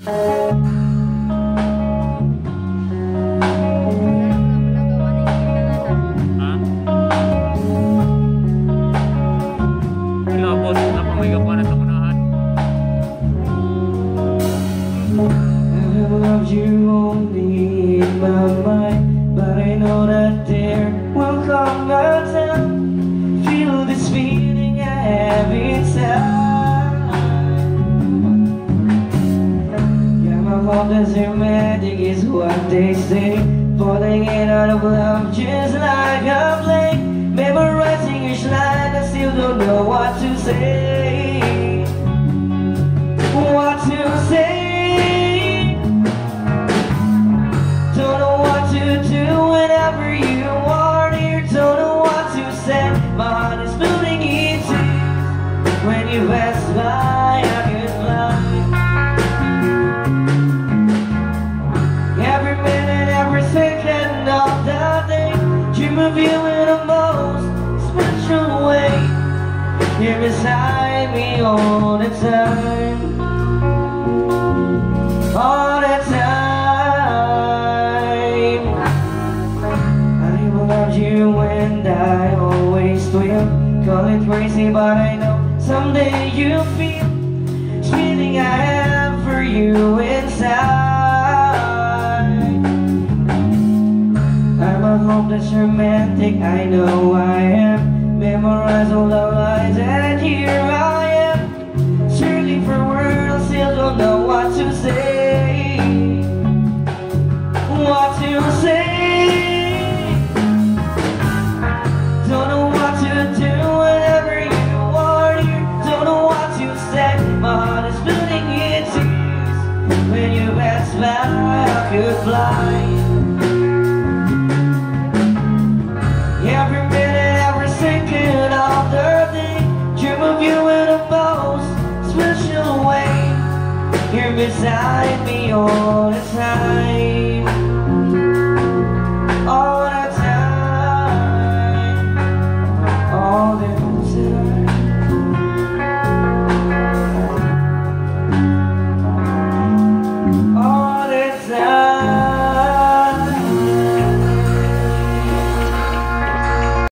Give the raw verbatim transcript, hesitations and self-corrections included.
You only in my mind, but I know that there will come a time. Feel this feeling I have inside. Yeah, my love is romantic is what they say. Falling in out of love just like a play. Memorizing each line, I still don't know what to say. What to say. Whenever you are near, don't know what to say. My heart is moving in tears. When you pass by, I could fly. Every minute, every second of the day, dream of you in the most special way. You're beside me all the time, all the time. You and I always will. Call it crazy, but I know someday you'll feel this feeling I have for you inside. I'm a hopeless romantic, I know I am. Memorize all the lines and here I am, searching for words, I still don't know what to say. What to say. Don't know what to do whenever you are here. Don't know what to say. My heart is floating in tears. When you pass by, I could fly. Every minute, every second of the day, dream of you in the most special way. You're beside me all the time.